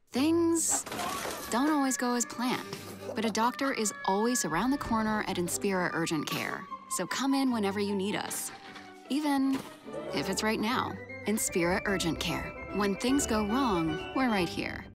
Things don't always go as planned, but a doctor is always around the corner at Inspira Urgent Care. So come in whenever you need us, even if it's right now. Inspira Urgent Care. When things go wrong, we're right here.